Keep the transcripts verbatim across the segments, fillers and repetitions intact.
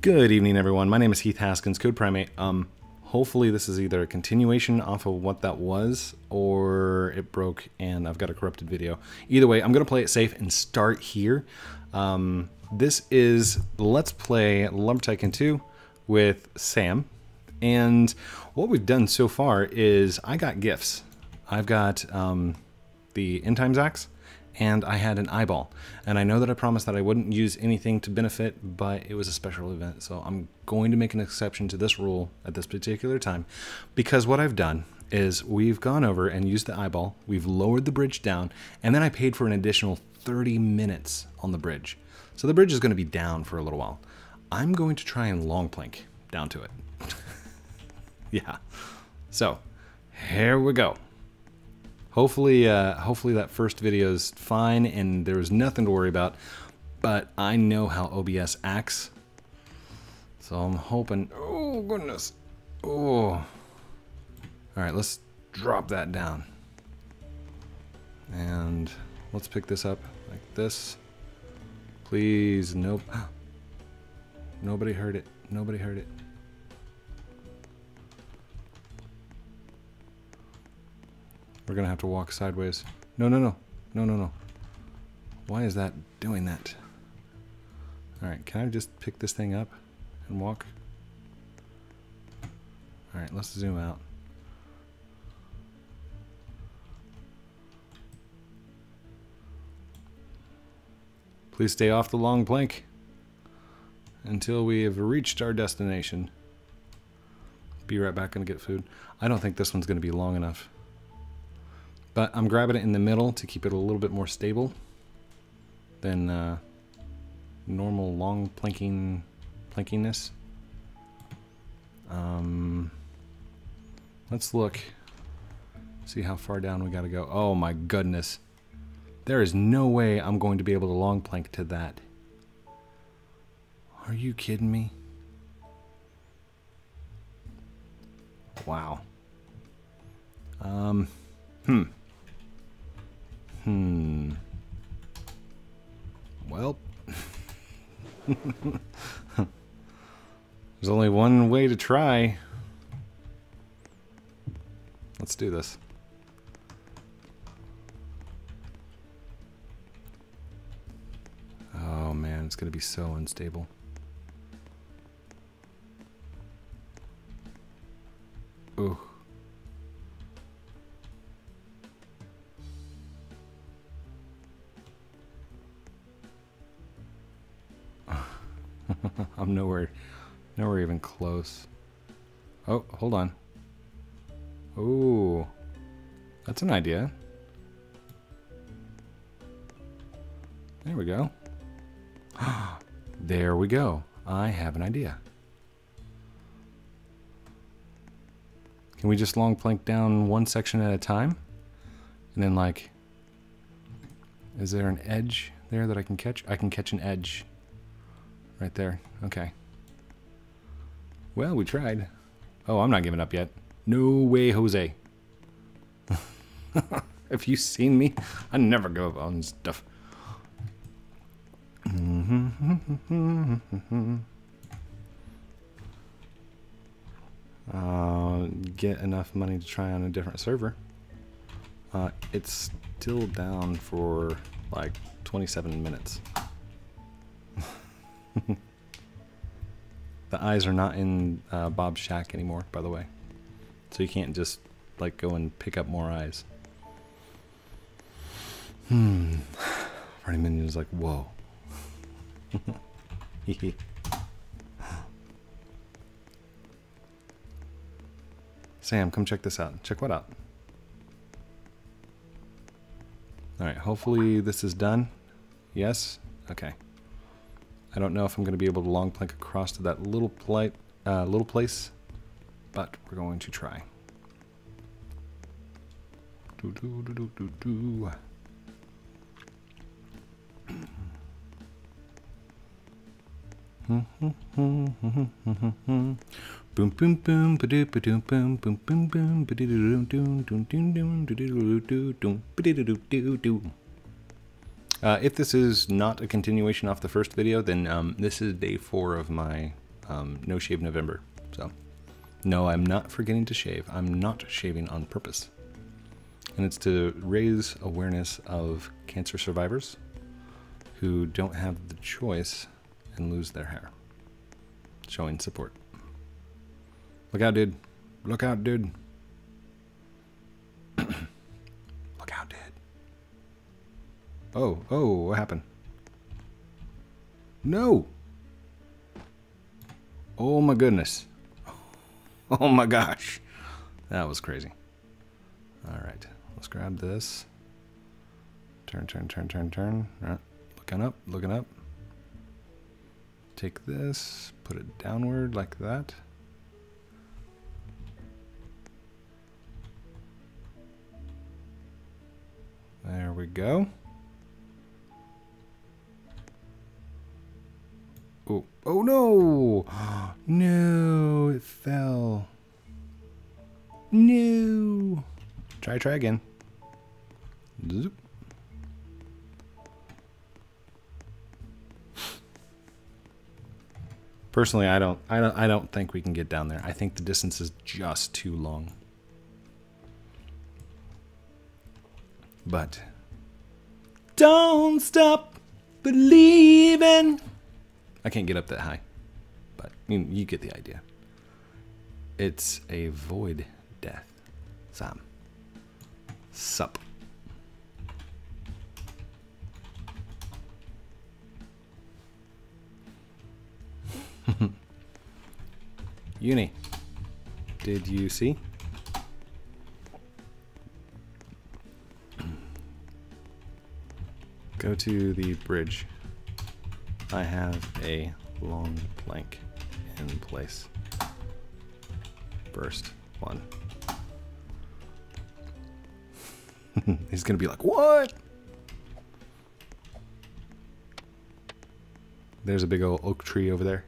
Good evening, everyone. My name is Heath Haskins, Code Primate. Um, hopefully this is either a continuation off of what that was, or it broke and I've got a corrupted video. Either way, I'm going to play it safe and start here. Um, this is Let's Play Lumber Tycoon two with Sam. And what we've done so far is I got gifts. I've got um, the End Times axe, and I had an eyeball. And I know that I promised that I wouldn't use anything to benefit, but it was a special event. So I'm going to make an exception to this rule at this particular time, because what I've done is we've gone over and used the eyeball, we've lowered the bridge down, and then I paid for an additional thirty minutes on the bridge. So the bridge is going to be down for a little while. I'm going to try and long plank down to it. Yeah. So here we go. Hopefully, uh, hopefully that first video is fine and there was nothing to worry about, but I know how O B S acts, so I'm hoping. Oh goodness! Oh, all right, let's drop that down, and let's pick this up like this. Please, nope. Nobody heard it. Nobody heard it. We're gonna have to walk sideways. No, no, no. No, no, no. Why is that doing that? Alright, can I just pick this thing up and walk? Alright, let's zoom out. Please stay off the long plank until we have reached our destination. Be right back and get food. I don't think this one's gonna be long enough. But I'm grabbing it in the middle to keep it a little bit more stable than uh, normal long planking plankiness. Um, let's look, see how far down we gotta go. Oh my goodness. There is no way I'm going to be able to long plank to that. Are you kidding me? Wow. Um, hmm. Hmm. Well, there's only one way to try. Let's do this. Oh man, it's gonna be so unstable. Ooh. I'm nowhere, nowhere even close. Oh, hold on. Oh, that's an idea. There we go. There we go. I have an idea. Can we just long plank down one section at a time? And then like, is there an edge there that I can catch? I can catch an edge. Right there. Okay. Well, we tried. Oh, I'm not giving up yet. No way, Jose. Have you seen me? I never give up on stuff. uh, get enough money to try on a different server. Uh, it's still down for like twenty-seven minutes. The eyes are not in uh, Bob's shack anymore, by the way. So you can't just like go and pick up more eyes. Hmm. Party Minion is like, whoa. Sam, come check this out. Check what out. Alright, hopefully this is done. Yes? Okay. I don't know if I'm going to be able to long plank across to that little plight, uh, little place, but we're going to try. Do, do, do, do, do, do. Boom boom boom ba-doo ba-doo boom boom boom boom ba-doo doo doo doo doo doo doo doo doo ba-doo doo doo. Uh, if this is not a continuation off the first video, then um, this is day four of my um, No Shave November. So, no, I'm not forgetting to shave. I'm not shaving on purpose. And it's to raise awareness of cancer survivors who don't have the choice and lose their hair. Showing support. Look out, dude. Look out, dude. Look out, dude. Oh, oh, what happened? No! Oh my goodness. Oh my gosh. That was crazy. Alright, let's grab this. Turn, turn, turn, turn, turn. Right. Looking up, looking up. Take this, put it downward like that. There we go. Oh, oh no! No, it fell. No! Try, try again. Zoop. Personally, I don't, I don't, I don't think we can get down there. I think the distance is just too long. But don't stop believing. I can't get up that high, but you, you get the idea. It's a void death. Sam. Sup. Uni, did you see? Go to the bridge. I have a long plank in place. First one. He's gonna be like, what? There's a big old oak tree over there.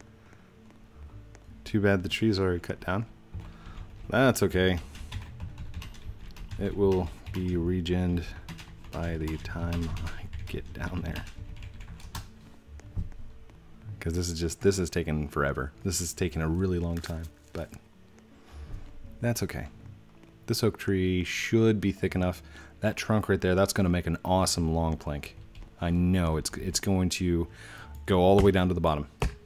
Too bad the tree's already cut down. That's okay. It will be regened by the time I get down there. Because this is just, this is taking forever. This is taking a really long time, but that's okay. This oak tree should be thick enough. That trunk right there, that's going to make an awesome long plank. I know it's it's going to go all the way down to the bottom.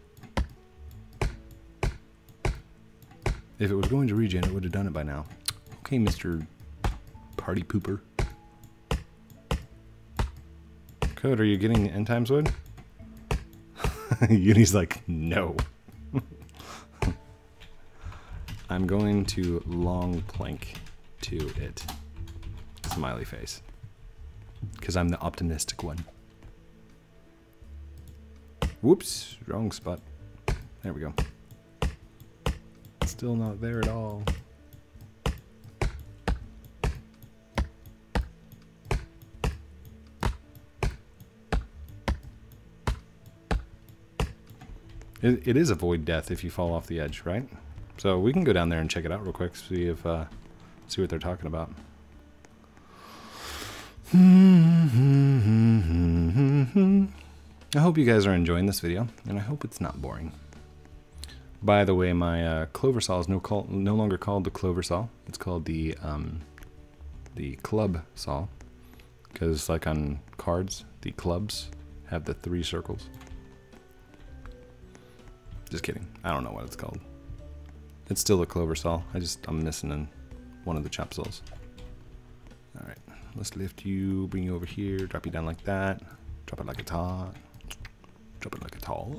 If it was going to regen, it would have done it by now. Okay, Mister Party Pooper. Code, are you getting End Times wood? Uni's like, no. I'm going to long plank to it. Smiley face. Because I'm the optimistic one. Whoops, wrong spot. There we go. Still not there at all. It, it is a void death if you fall off the edge, right? So we can go down there and check it out real quick, see if uh, see what they're talking about. I hope you guys are enjoying this video, and I hope it's not boring. By the way, my uh, clover saw is no, call, no longer called the clover saw. It's called the um, the club saw, because like on cards, the clubs have the three circles. Just kidding. I don't know what it's called. It's still a clover saw. I just I'm missing in one of the chop saws. All right, let's lift you, bring you over here, drop you down like that, drop it like a tot, drop it like a tot.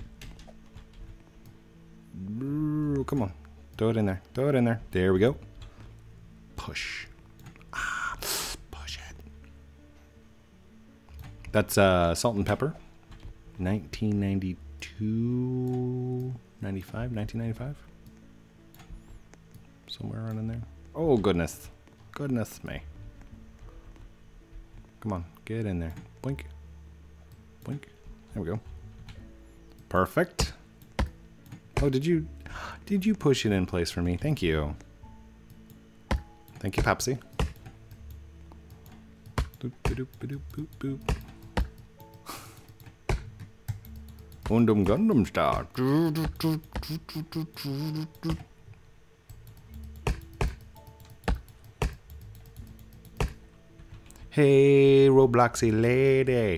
Come on, throw it in there, throw it in there. There we go. Push. Ah, push it. That's uh, salt and pepper. nineteen ninety-two, ninety-five, nineteen ninety-five. Somewhere around in there. Oh goodness, goodness me. Come on, get in there. Blink, blink. There we go. Perfect. Oh, did you, did you push it in place for me? Thank you. Thank you, Pepsi. Boop, boop, boop, boop, boop. Gundam Gundam Star. Hey, Robloxy lady.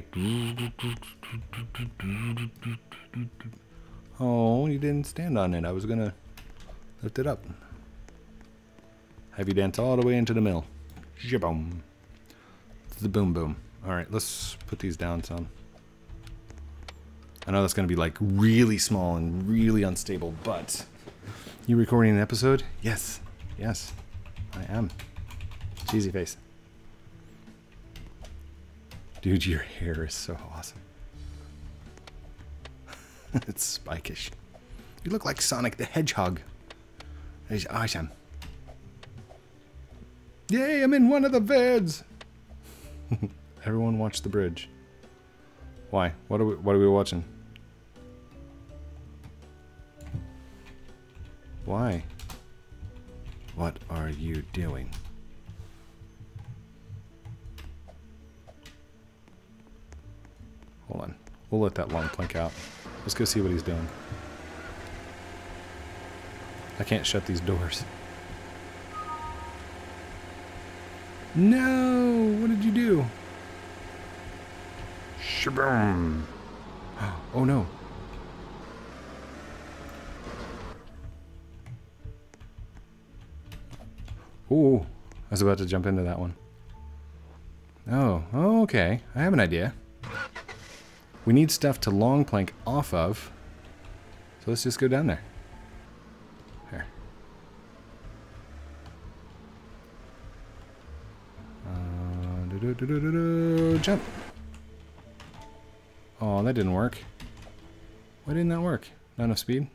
Oh, you didn't stand on it. I was gonna lift it up. Have you dance all the way into the mill. Shaboom. The boom boom. Alright, let's put these down some. I know that's gonna be like really small and really unstable, but you recording an episode? Yes. Yes. I am. Cheesy face. Dude, your hair is so awesome. It's spikish. You look like Sonic the Hedgehog. It's awesome. Yay, I'm in one of the vids. Everyone watch the bridge. Why? What are we what are we watching? Why? What are you doing? Hold on. We'll let that long plank out. Let's go see what he's doing. I can't shut these doors. No! What did you do? Shaboom! Oh no. Ooh, I was about to jump into that one. Oh, oh, okay. I have an idea. We need stuff to long plank off of. So let's just go down there. Here. Uh, do, do, do, do, do, do, jump. Oh, that didn't work. Why didn't that work? Not enough speed?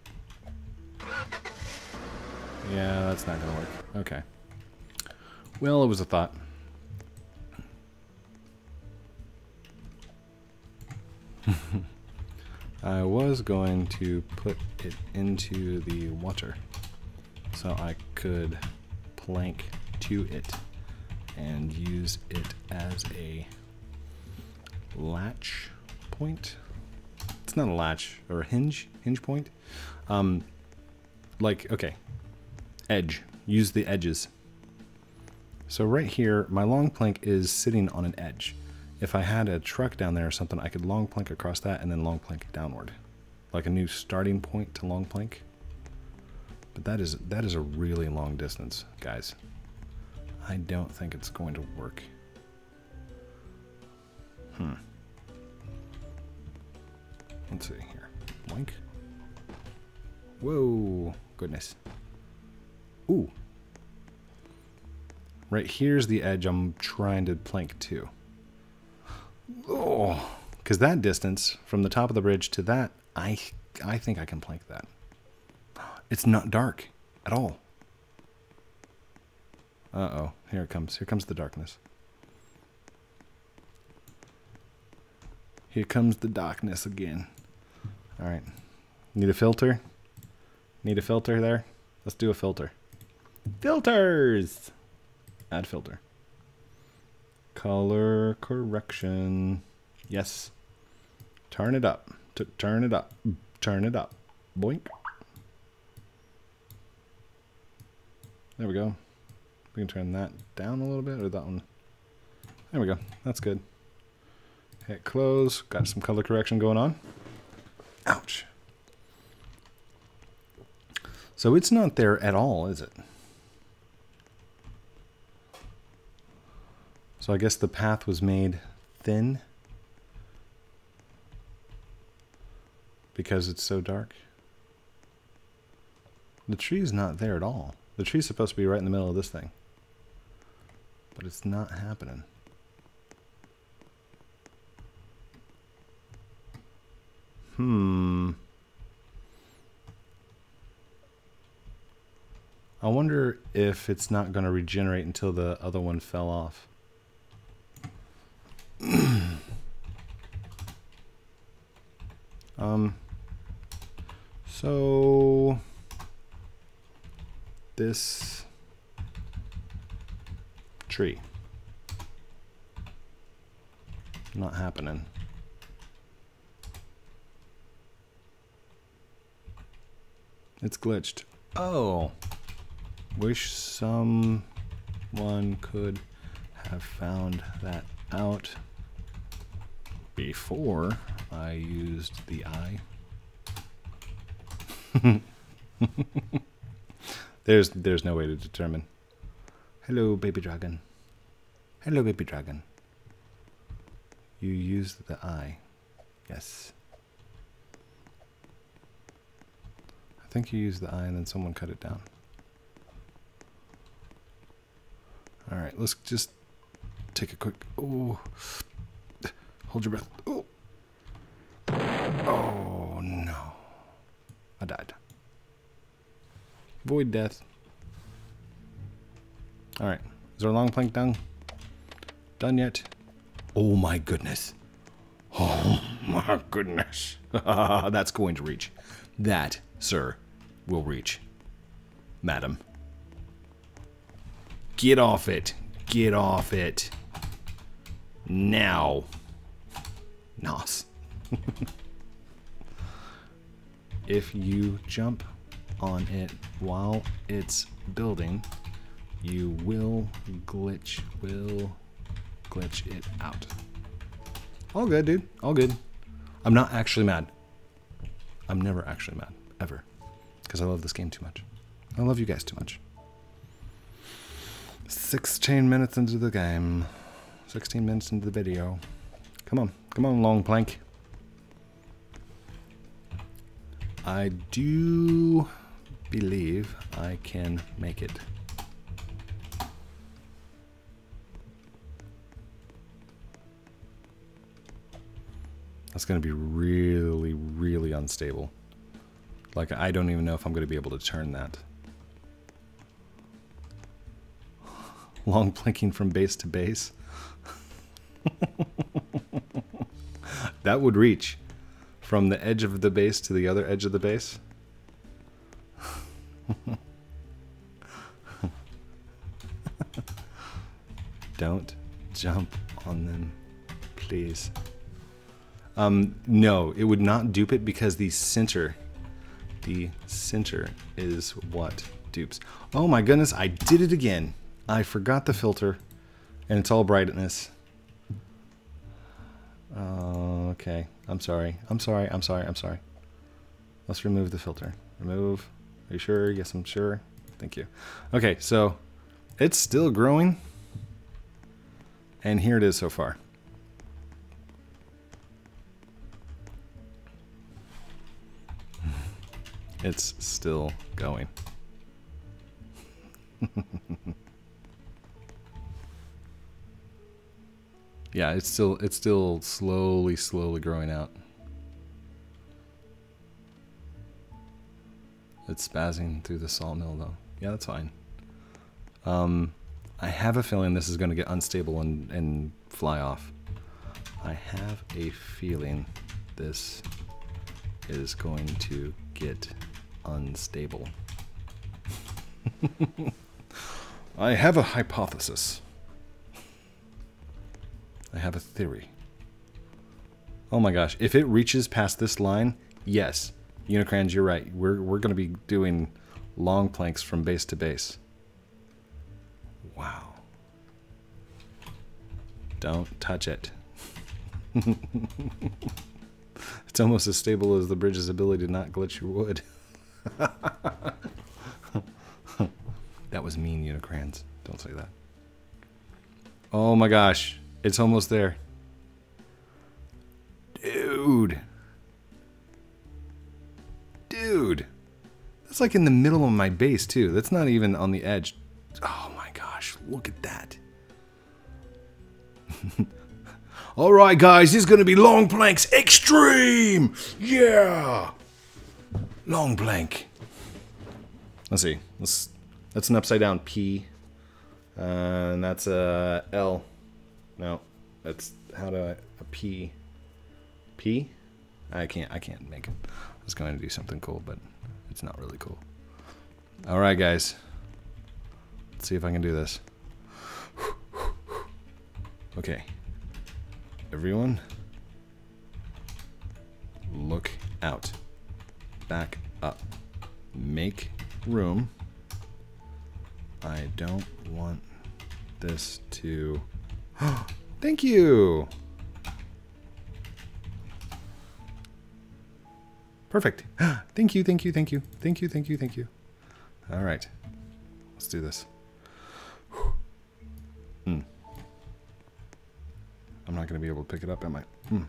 Yeah, that's not gonna work. Okay. Well, it was a thought. I was going to put it into the water so I could plank to it and use it as a latch point. It's not a latch or a hinge, hinge point. Um, like, okay, edge, use the edges. So right here, my long plank is sitting on an edge. If I had a truck down there or something, I could long plank across that and then long plank downward. Like a new starting point to long plank. But that is that is a really long distance, guys. I don't think it's going to work. Hmm. Let's see here. Boink. Whoa, goodness. Ooh. Right here's the edge I'm trying to plank to. Oh, because that distance from the top of the bridge to that, I I think I can plank that. It's not dark at all. Uh-oh, here it comes. Here comes the darkness. Here comes the darkness again. All right. Need a filter? Need a filter there? Let's do a filter. Filters! Add filter. Color correction. Yes. Turn it up. T turn it up. Turn it up. Boink. There we go. We can turn that down a little bit, or that one. There we go. That's good. Hit close. Got some color correction going on. Ouch. So it's not there at all, is it? So I guess the path was made thin because it's so dark. The tree's not there at all. The tree's supposed to be right in the middle of this thing. But it's not happening. Hmm. I wonder if it's not going to regenerate until the other one fell off. um, so this tree not happening. It's glitched. Oh. Wish someone could have found that out before I used the eye. there's there's no way to determine. Hello, baby dragon. Hello, baby dragon. You used the eye. Yes. I think you used the eye and then someone cut it down. Alright, let's just take a quick... Oh, hold your breath. Oh, oh no. I died. Void death. Alright, is our long plank done? Done yet? Oh my goodness. Oh my goodness. That's going to reach. That, sir, will reach. Madam. Get off it. Get off it. Now. Nos. If you jump on it while it's building, you will glitch, will glitch it out. All good, dude. All good. I'm not actually mad. I'm never actually mad. Ever. Because I love this game too much. I love you guys too much. sixteen minutes into the game. sixteen minutes into the video. Come on. Come on, long plank. I do believe I can make it. That's going to be really, really unstable. Like, I don't even know if I'm going to be able to turn that. Long planking from base to base. That would reach from the edge of the base to the other edge of the base. Don't jump on them, please. Um, no, it would not dupe it because the center, the center is what dupes. Oh my goodness, I did it again. I forgot the filter, and it's all brightness. Oh, okay. I'm sorry. I'm sorry. I'm sorry. I'm sorry. Let's remove the filter. Remove. Are you sure? Yes, I'm sure. Thank you. Okay, so it's still growing, and here it is so far. It's still going. Yeah, it's still it's still slowly, slowly growing out. It's spazzing through the sawmill though. Yeah, that's fine. Um, I have a feeling this is going to get unstable and, and fly off. I have a feeling this is going to get unstable. I have a hypothesis. I have a theory. Oh my gosh, if it reaches past this line, yes, Unicrans, you're right. We're we're going to be doing long planks from base to base. Wow. Don't touch it. It's almost as stable as the bridge's ability to not glitch your wood. That was mean, Unicrans. Don't say that. Oh my gosh. It's almost there. Dude. Dude. That's like in the middle of my base, too. That's not even on the edge. Oh my gosh. Look at that. Alright, guys. This is going to be long planks extreme. Yeah. Long plank. Let's see. Let's, that's an upside down P. Uh, and that's a L. No, that's how do I a P? P? I can't. I can't make it. I was going to do something cool, but it's not really cool. All right, guys. Let's see if I can do this. Okay. Everyone, look out. Back up. make room. I don't want this to... Thank you! Perfect. Thank you, thank you, thank you. Thank you, thank you, thank you. All right. Let's do this. Mm. I'm not going to be able to pick it up, am I? Mm.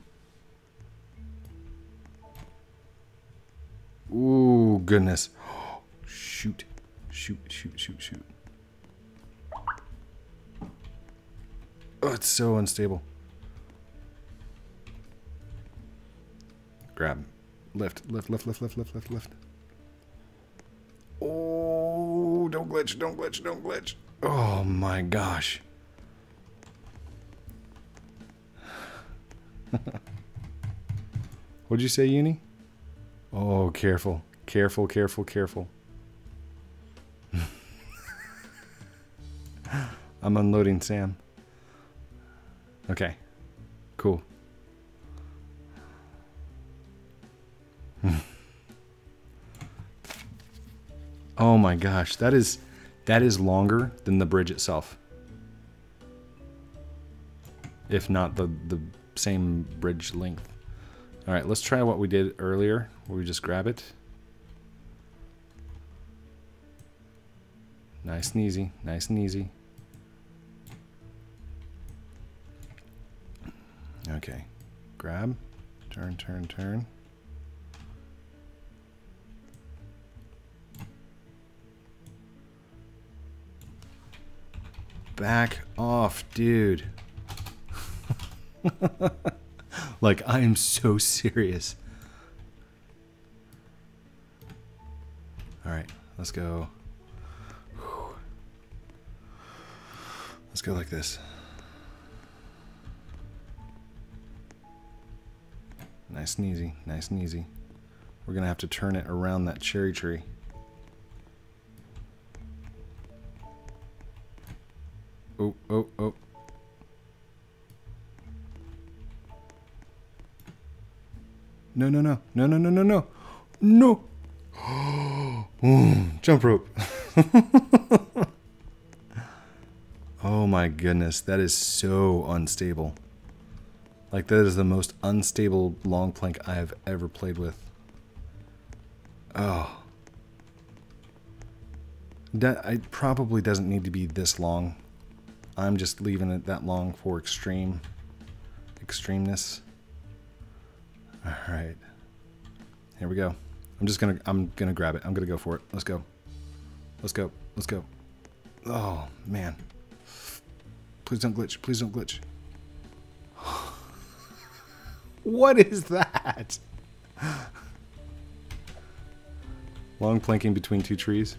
Ooh, goodness. Shoot. Shoot, shoot, shoot, shoot. Oh, it's so unstable. Grab. Lift, lift, lift, lift, lift, lift, lift, lift. Oh, don't glitch, don't glitch, don't glitch. Oh my gosh. What'd you say, Uni? Oh, careful, careful, careful, careful. I'm unloading Sam. Okay, cool. Oh my gosh, that is that is longer than the bridge itself. If not the the same bridge length. All right, let's try what we did earlier, where we just grab it. Nice and easy, nice and easy. Okay, grab, turn, turn, turn. Back off, dude. Like, I am so serious. All right, let's go. Let's go like this. Nice and easy, nice and easy. We're gonna have to turn it around that cherry tree. Oh, oh, oh. No, no, no. No, no, no, no, no. No. Mm, jump rope. Oh my goodness. That is so unstable. Like, that is the most unstable long plank I have ever played with. Oh. That it probably doesn't need to be this long. I'm just leaving it that long for extreme extremeness. All right, here we go. I'm just gonna I'm gonna grab it. I'm gonna go for it. Let's go. Let's go. Let's go. Oh man! Please don't glitch. Please don't glitch. What is that? Long planking between two trees.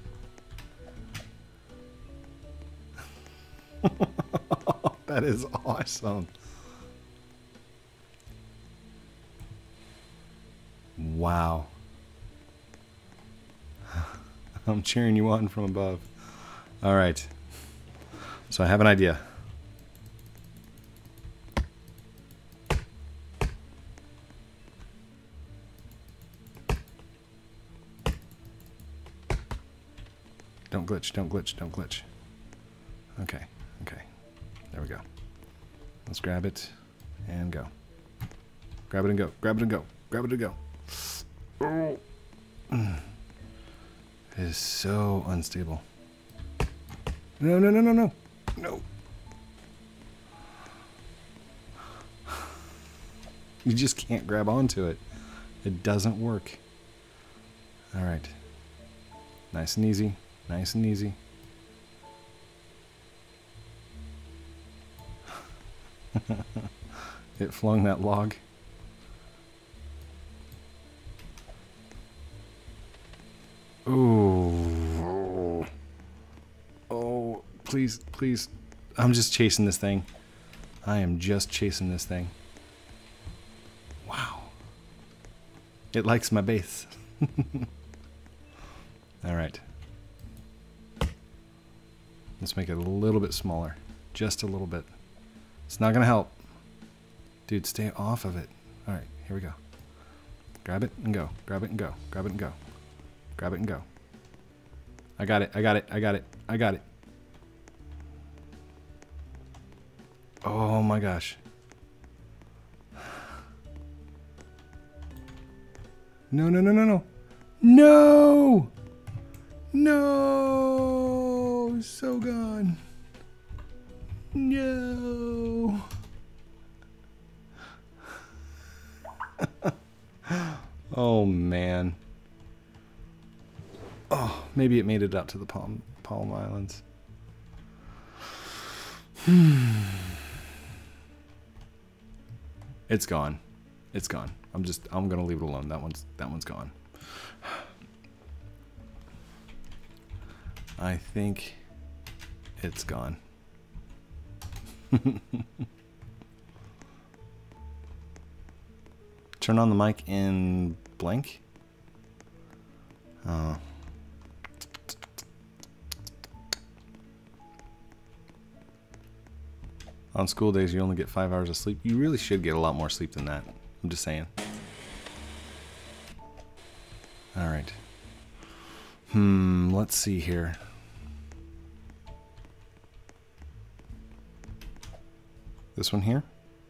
That is awesome. Wow. I'm cheering you on from above. All right. So I have an idea. Don't glitch, don't glitch, don't glitch. Okay, okay. There we go. Let's grab it and go. Grab it and go. Grab it and go. Grab it and go. Oh. It is so unstable. No, no, no, no, no. No. You just can't grab onto it. It doesn't work. All right. Nice and easy. Nice and easy. It flung that log. Ooh. Oh, please, please. I'm just chasing this thing. I am just chasing this thing. Wow. It likes my base. All right. Let's make it a little bit smaller. Just a little bit. It's not going to help. Dude, stay off of it. All right, here we go. Grab it and go. Grab it and go. Grab it and go. Grab it and go. I got it. I got it. I got it. I got it. Oh my gosh. No, no, no, no, no. No! No! So gone. No. Oh man. Oh, maybe it made it out to the Palm Palm Islands. It's gone. It's gone. I'm just I'm gonna leave it alone. That one's that one's gone. I think it's gone. Turn on the mic in blank. Oh. On school days, you only get five hours of sleep. You really should get a lot more sleep than that. I'm just saying. All right. Hmm, let's see here. This one here?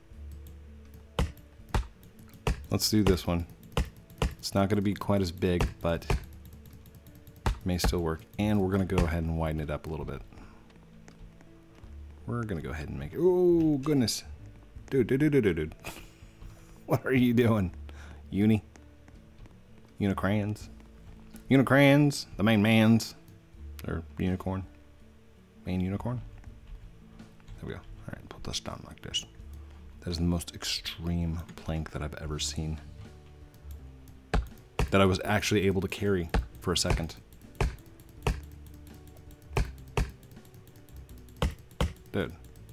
Let's do this one. It's not going to be quite as big, but may still work. And we're going to go ahead and widen it up a little bit. We're going to go ahead and make it. Oh, goodness. Dude, dude, dude, dude, dude. What are you doing? Uni? Unicrans? Unicrans? The main mans? Or unicorn? Main unicorn? There we go. Alright, put this down like this. That is the most extreme plank that I've ever seen. That I was actually able to carry for a second. Dude.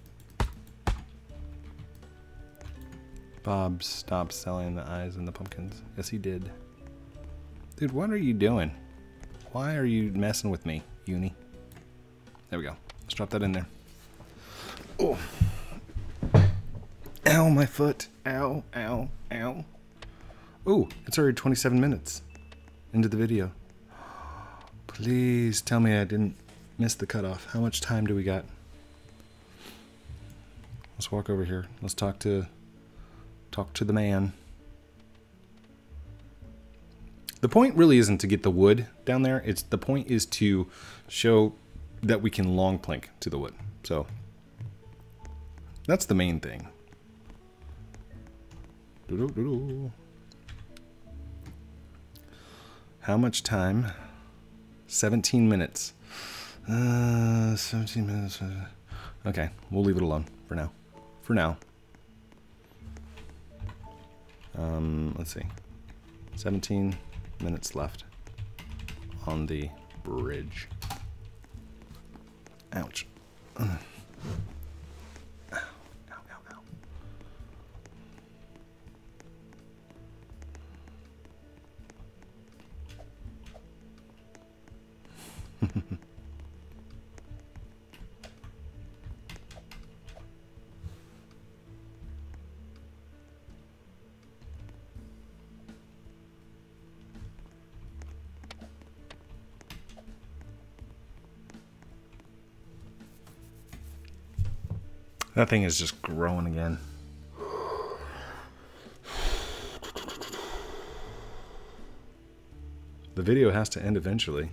Bob stopped selling the eyes and the pumpkins. Yes, he did. Dude, what are you doing? Why are you messing with me, Uni? There we go. Let's drop that in there. Oh. Ow, my foot. Ow, ow, ow. Ooh, it's already twenty-seven minutes into the video. Please tell me I didn't miss the cutoff. How much time do we got? Let's walk over here. Let's talk to talk to the man. The point really isn't to get the wood down there. It's the point is to show that we can long plank to the wood. So that's the main thing. Doo-doo-doo-doo. How much time? seventeen minutes. Uh, seventeen minutes. Okay, we'll leave it alone for now. For now. Um, let's see. seventeen minutes left on the bridge. Ouch. Ow, ow, ow, ow. That thing is just growing again. The video has to end eventually.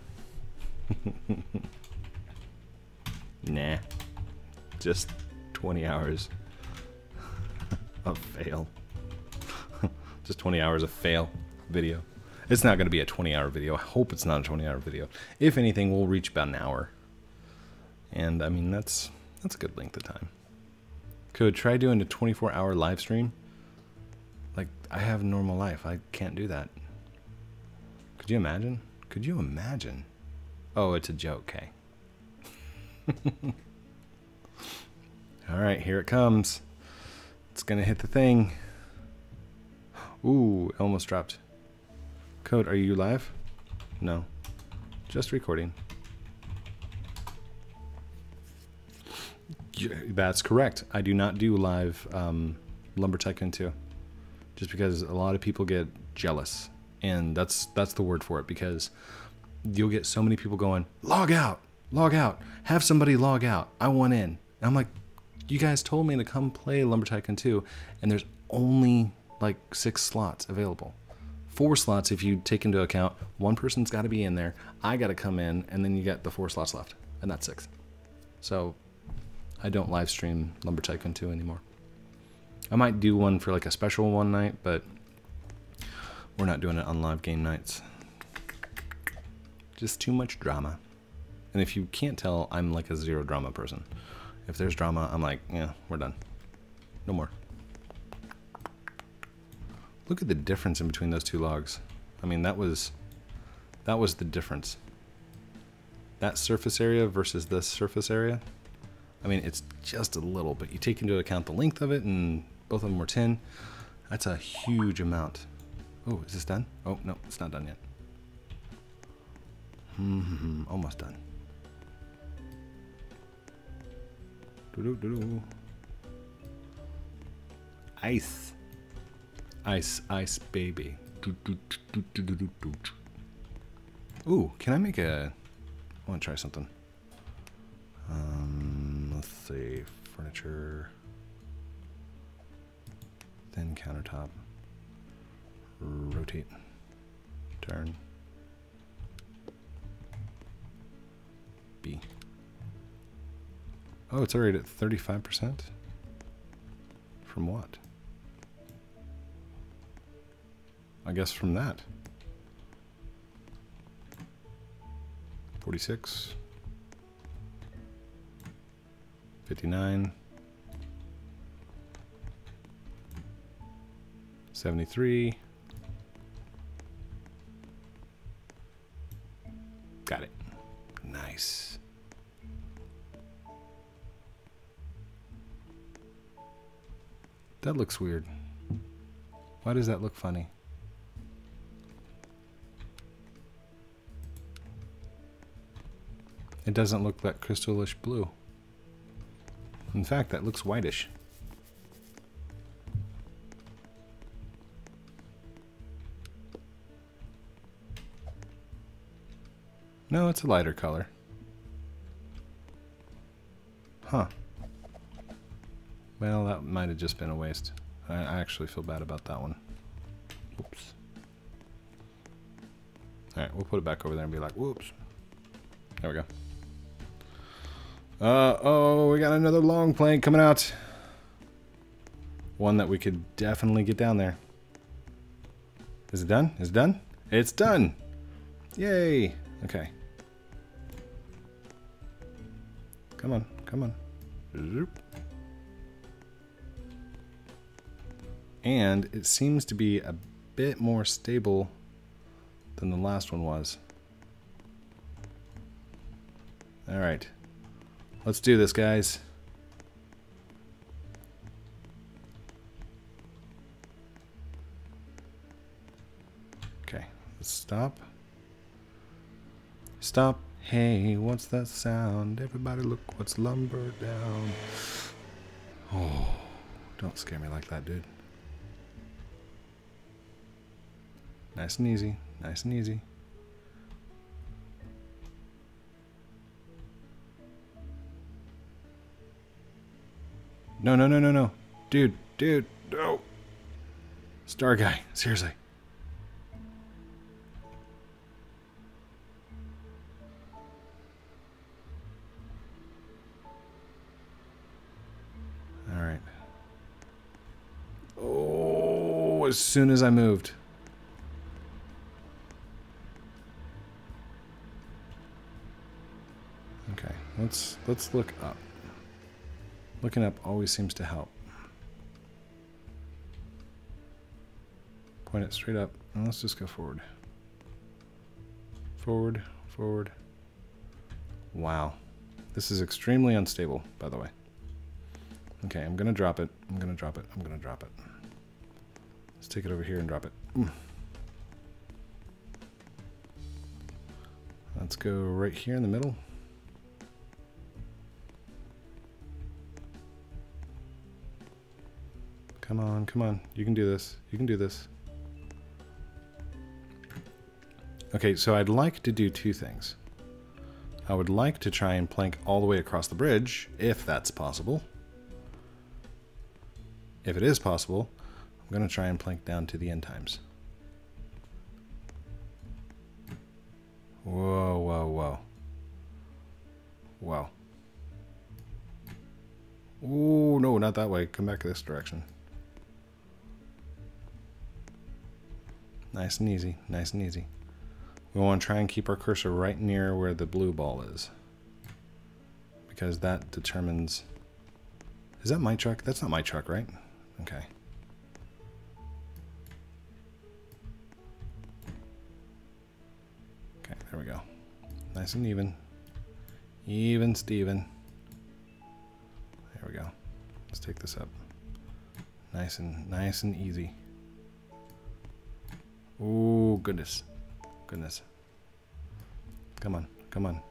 Nah. Just twenty hours of fail. Just twenty hours of fail video. It's not going to be a twenty hour video. I hope it's not a twenty hour video. If anything, we'll reach about an hour. And I mean, that's that's a good length of time. Could try doing a twenty-four hour live stream. Like, I have a normal life. I can't do that. Could you imagine? Could you imagine? Oh, it's a joke, okay. Alright, here it comes. It's gonna hit the thing. Ooh, it almost dropped. Code, are you live? No. Just recording. That's correct. I do not do live um, Lumber Tycoon two, just because a lot of people get jealous, and that's that's the word for it. Because you'll get so many people going, log out, log out, have somebody log out. I want in. And I'm like, you guys told me to come play Lumber Tycoon two, and there's only like six slots available. Four slots if you take into account one person's got to be in there, I got to come in, and then you got the four slots left, and that's six. So I don't live stream Lumber Tycoon two anymore. I might do one for like a special one night, but we're not doing it on live game nights. Just too much drama. And if you can't tell, I'm like a zero drama person. If there's drama, I'm like, yeah, we're done. No more. Look at the difference in between those two logs. I mean, that was that was the difference. That surface area versus this surface area. I mean, it's just a little, but you take into account the length of it, and both of them were ten. That's a huge amount. Oh, is this done? Oh, no, it's not done yet. Hmm, almost done. Doo-doo-doo-doo. Ice. Ice, ice, baby. Ooh, can I make a... I want to try something. Um, let's see. Furniture. Thin countertop. Rotate. Turn. B. Oh, it's already at thirty-five percent? From what? I guess from that. forty-six. fifty-nine. seventy-three. Got it. Nice. That looks weird. Why does that look funny? It doesn't look that crystalish blue. In fact, that looks whitish. No, it's a lighter color. Huh. Well, that might have just been a waste. I, I actually feel bad about that one. Whoops. Alright, we'll put it back over there and be like, whoops. There we go. Uh oh, we got another long plank coming out. One that we could definitely get down there. Is it done? Is it done? It's done! Yay! Okay. Come on, come on. Zoop. And it seems to be a bit more stable than the last one was. Alright. Let's do this, guys. Okay, let's stop. Stop. Hey, what's that sound? Everybody look what's lumber down. Oh, don't scare me like that, dude. Nice and easy. Nice and easy. No, no, no, no, no. Dude, dude, no. Star guy, seriously. All right. Oh, as soon as I moved. Okay, let's let's look up. Looking up always seems to help. Point it straight up, and let's just go forward. Forward, forward. Wow. This is extremely unstable, by the way. Okay, I'm gonna drop it. I'm gonna drop it. I'm gonna drop it. Let's take it over here and drop it. Mm. Let's go right here in the middle. Come on, come on. You can do this. You can do this. Okay, so I'd like to do two things. I would like to try and plank all the way across the bridge, if that's possible. If it is possible, I'm going to try and plank down to the end times. Whoa, whoa, whoa. Wow. Ooh, no, not that way. Come back this direction. Nice and easy, nice and easy. We want to try and keep our cursor right near where the blue ball is, because that determines... Is that my truck? That's not my truck, right? Okay. Okay, there we go. Nice and even. Even Steven. There we go. Let's take this up. Nice and nice and easy. Ooh, goodness. Goodness. Come on, come on.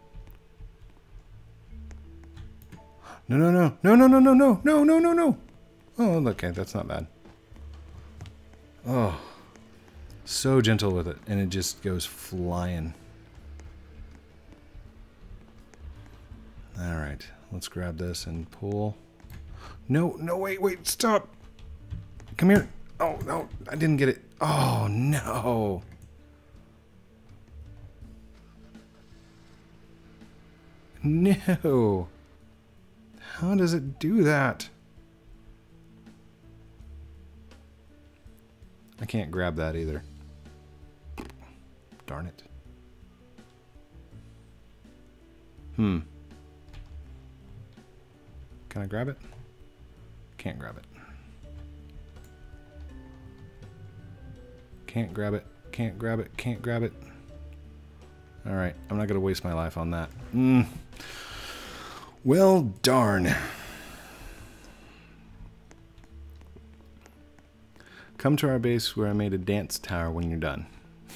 No, no, no. No, no, no, no, no. No, no, no, no. Oh, okay, that's not bad. Oh. So gentle with it, and it just goes flying. All right, let's grab this and pull. No, no, wait, wait, stop. Come here. Oh, no, I didn't get it. Oh, no. No. How does it do that? I can't grab that either. Darn it. Hmm. Can I grab it? Can't grab it. Can't grab it. Can't grab it. Can't grab it. All right. I'm not going to waste my life on that. Mm. Well, darn. Come to our base where I made a dance tower when you're done.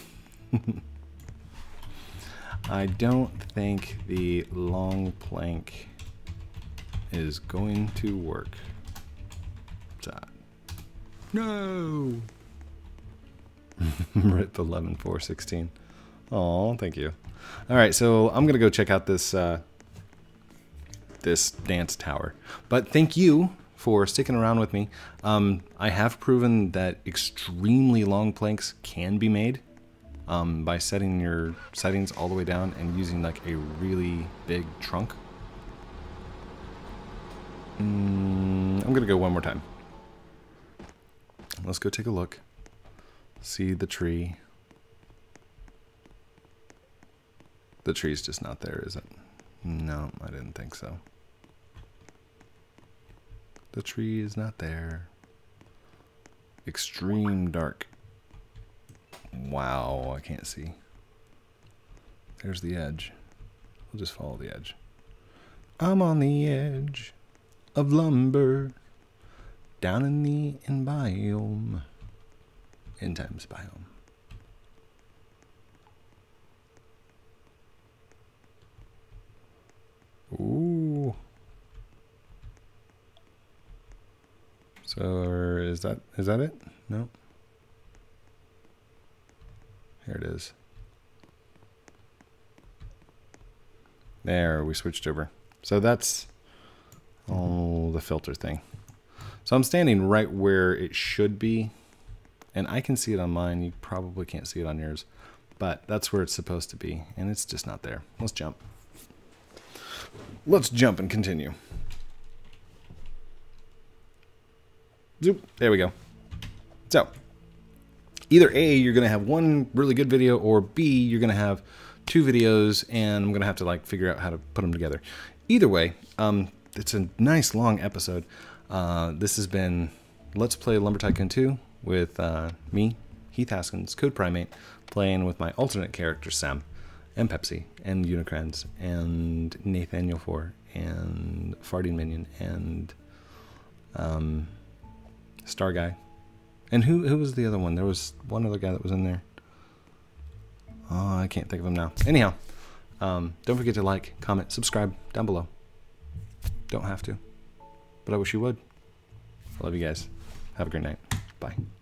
I don't think the long plank is going to work. No! Rip eleven four sixteen. Oh, thank you. All right, so I'm gonna go check out this uh, this dance tower. But thank you for sticking around with me. Um, I have proven that extremely long planks can be made um, by setting your settings all the way down and using like a really big trunk. Mm, I'm gonna go one more time. Let's go take a look. See the tree. The tree's just not there, is it? No, I didn't think so. The tree is not there. Extreme dark. Wow, I can't see. There's the edge. We'll just follow the edge. I'm on the edge of lumber, down in the End Biome. End Times Biome. Ooh. So is that is that it? No. Here it is. There, we switched over. So that's oh the filter thing. So I'm standing right where it should be, and I can see it on mine. You probably can't see it on yours, but that's where it's supposed to be, and it's just not there. Let's jump. Let's jump and continue. Zoop. There we go. So, either A, you're going to have one really good video, or B, you're going to have two videos, and I'm going to have to like figure out how to put them together. Either way, um, it's a nice long episode. Uh, this has been Let's Play Lumber Tycoon two with uh, me, Heath Haskins, Code Primate, playing with my alternate character, Sam, and Pepsi, and Unicrans, and Nathaniel four, and Farting Minion, and um, Star Guy. And who who was the other one? There was one other guy that was in there. Oh, I can't think of him now. Anyhow, um, don't forget to like, comment, subscribe down below. Don't have to, but I wish you would. I love you guys. Have a great night. Bye.